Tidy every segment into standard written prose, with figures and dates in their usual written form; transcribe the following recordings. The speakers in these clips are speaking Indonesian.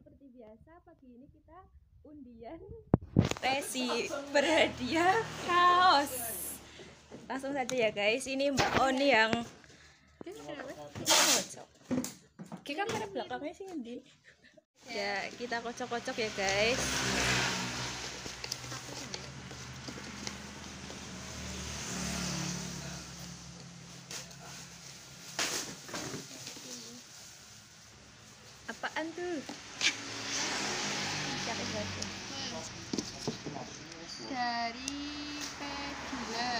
seperti biasa pagi ini kita undian Resi berhadiah kaos. Langsung saja ya guys, ini Mbak Oni yang Ki kamera belakangnya sih ngendi? Ya, kita kocok-kocok ya guys. Apaan tuh? Dari Pedula,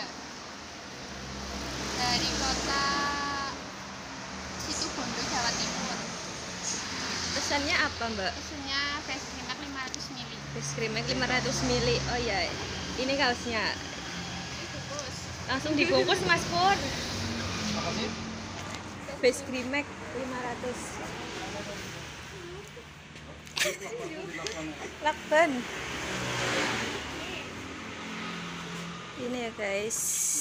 dari kota Situbondo, Jawa Timur. Pesannya apa Mbak? Pesennya face cream 500 ml. Face cream 500 ml. Oh ya, ini kaosnya. Dibungkus. Langsung dibungkus Mas Pur. Apa sih? Face cream 500. Lakban. Ini ya guys.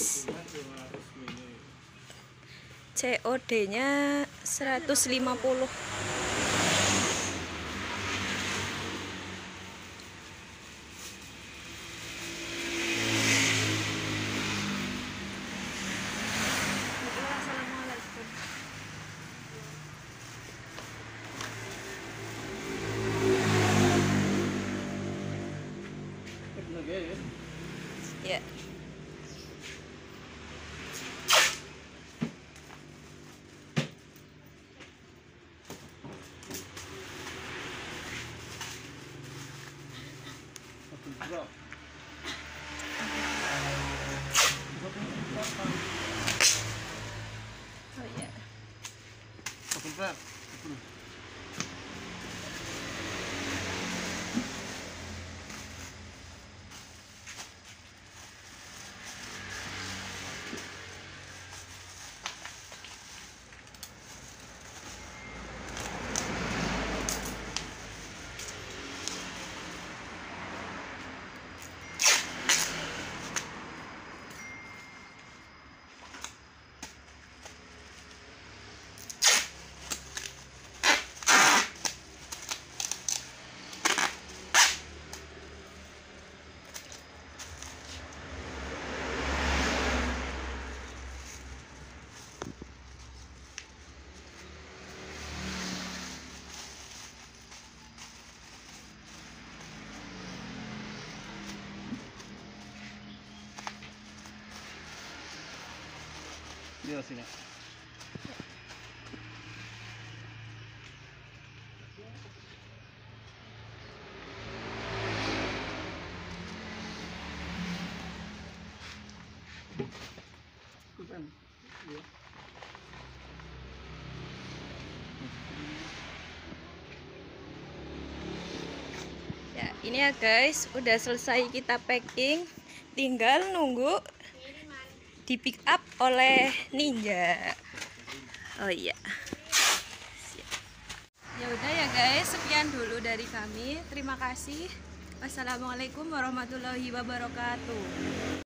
COD-nya 150. Assalamualaikum. Ya. Oh ya. Iya sini. Ya, ini ya guys, udah selesai kita packing, tinggal nunggu di pick up oleh Ninja. Oh iya. Ya udah ya guys, sekian dulu dari kami. Terima kasih. Wassalamualaikum warahmatullahi wabarakatuh.